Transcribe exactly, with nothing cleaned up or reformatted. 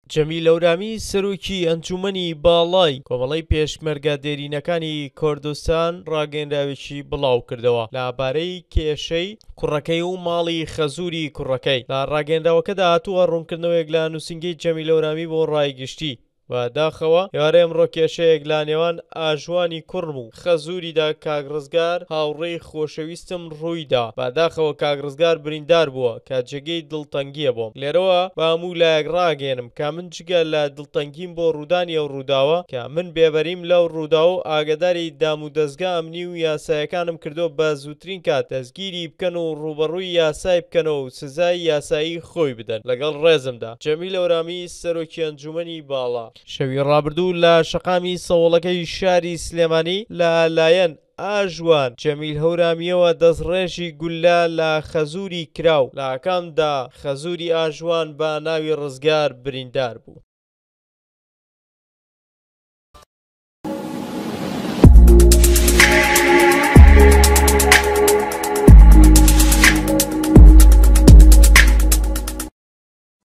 جەمیل هەورامی سەرۆکی ئەنجومەنی باڵای کۆمەڵەی پێشمەرگە دێرینەکانی کوردستان ڕاگەیەندراوێکی بڵاو کردەوە لەبارەی کێشەی کوڕەکەی و ماڵی خەزووری کوڕەکەی. لە ڕاگەیەندراوەکەدا هاتووە ڕوونکردنەوەیەک لە نووسینگەی جەمیل هەورامی بۆ ڕایگەشتی و داخەوە ئێوارەی ئەمڕۆ کێشەیەک لە نێوان ئاژوانی کوڕم و خەزووریدا کاک ڕزگار هاوڕێی خۆشەویستم ڕوویدا. بەداخەوە کاک ڕزگار بریندار بووە کە جێگەی دڵتەنگیە بۆم. لێرەوە با هەموو لایەک ڕاگەێنم کە من جگە لە دڵتەنگیم بۆ ڕوودانی ئەو ڕووداوە کە من بێبەریم لەو ڕووداوە و ئاگاداری دام و دەستگا ئەمنی و یاساییەکانم کردووە بە زووترین کات دەستگیری بکەن و ڕوبەڕووی یاسای بکەنەوە و سزای یاسایی خۆی بدەن لەگەڵ ڕێزمدا. جەمیل هەورامی سەرۆکی ئەنجومەنی باڵا. شەوی ڕابردوو لە شەقامی سەوڵەکەی شاری سلێمانی لەلایەن ئاژوان جەمیل هەورامیەوە دەستڕێژی گولە لە خەزووری کراو لە کامدا خەزووری ئاژوان بە ناوی ڕزگار بریندار بوو.